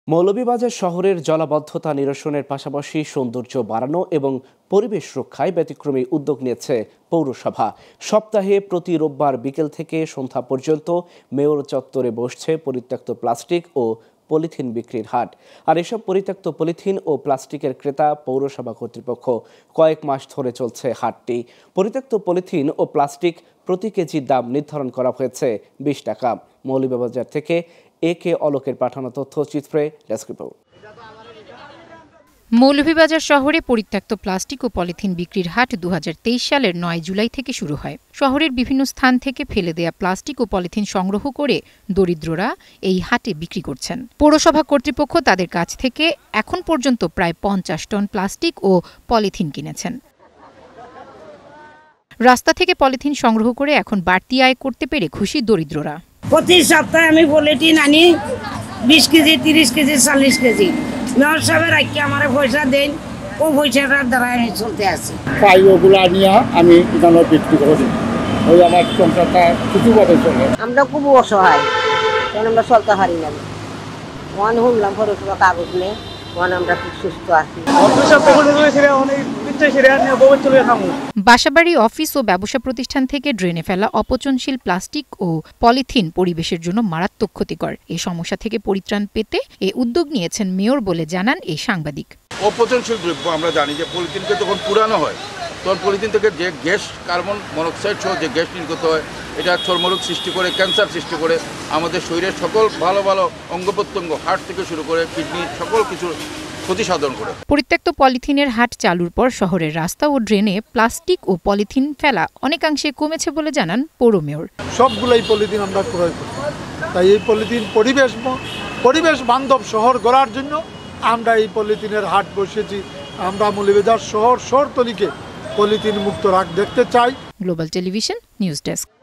মৌলভীবাজার শহরের জলাবদ্ধতা নিরসনের পাশাপাশি সৌন্দর্য বাড়ানো এবং পরিবেশ রক্ষায় ব্যতিক্রমী উদ্যোগ নিয়েছে পৌরসভা। সপ্তাহে প্রতি রোববার বিকেল থেকে সন্ধ্যা পর্যন্ত মেয়র চত্বরে বসছে পরিত্যক্ত প্লাস্টিক ও পলিথিন বিক্রির হাট। আর এসব পরিত্যক্ত পলিথিন ও প্লাস্টিকের ক্রেতা পৌরসভা কর্তৃপক্ষ। কয়েক মাস ধরে চলছে হাটটি। পরিত্যক্ত পলিথিন ও প্লাস্টিক প্রতি কেজির দাম নির্ধারণ করা হয়েছে 20 টাকা। মৌলভীবাজার থেকে একে অলোকের পাঠানো তথ্যচিত্রে ডেস্ক রিপোর্ট। মৌলভীবাজার শহরে পরিত্যক্ত প্লাস্টিক ও পলিথিন বিক্রির হাট 2023 সালের 9 জুলাই থেকে শুরু হয়। শহরের বিভিন্ন স্থান থেকে ফেলে দেয়া প্লাস্টিক ও পলিথিন সংগ্রহ করে দরিদ্ররা এই হাটে বিক্রি করছেন। পৌরসভা কর্তৃপক্ষ তাদের কাছ থেকে এখন পর্যন্ত প্রায় 50 টন প্লাস্টিক ও পলিথিন কিনেছেন। রাস্তা থেকে পলিথিন সংগ্রহ করে এখন বাড়তি আয় করতে পেরে খুশি দরিদ্ররা। প্রতি সপ্তাহে আমি পলিথিন আনি 20 কেজি, 30 কেজি, 40 কেজি। মেয়র সাহেবের আজকে আমার পয়সা দেন, ও পয়সাটার দ্বারা আমি চলতে আছি। ওগুলো নিয়ে আমি এখানে বিক্রি করি, ওই আমার সংসারটা কিছুভাবে চলে। আমরা খুব অসহায়, কারণ আমরা চলতে পারি না। মনে শুনলাম পৌরসভা কাগজ নেই, মনে আমরা খুব সুস্থ আছি। বাসাবাড়ি, অফিস ও ব্যবসা প্রতিষ্ঠান থেকে ড্রেনে ফেলা অপচনশীল প্লাস্টিক ও পলিথিন পরিবেশের জন্য মারাত্মক ক্ষতিকর। এই সমস্যা থেকে পরিত্রাণ পেতে এ উদ্যোগ নিয়েছেন মেয়র বলে জানান এই সাংবাদিক। অপচনশীল দ্রব্য আমরা জানি যে পলিথিনকে যখন পুরানো হয় তখন পলিথিন থেকে যে গ্যাস, কার্বন মনোক্সাইড সহ যে গ্যাস নির্গত হয়, এটা চর্মরোগ সৃষ্টি করে, ক্যান্সার সৃষ্টি করে, আমাদের শরীরের সকল ভালো ভালো অঙ্গ প্রত্যঙ্গ, হার্ট থেকে শুরু করে কিডনি, সকল কিছু ক্ষতি সাধন করে। পরিত্যক্ত পলিথিনের হাট চালুর পর শহরের রাস্তা ও ড্রেনে প্লাস্টিক ও পলিথিন ফেলা অনেকাংশে কমেছে বলে জানান পৌর মেয়র। সবগুলাই পলিথিন আমরা ক্রয় করি, তাই এই পলিথিন পরিবেশ বান্ধব শহর গড়ার জন্য আমরা এই পলিথিনের হাট বসেছি। আমরা মৌলভীবাজার শহরতলিকে পলিথিন মুক্ত দেখতে চাই। Global television news desk.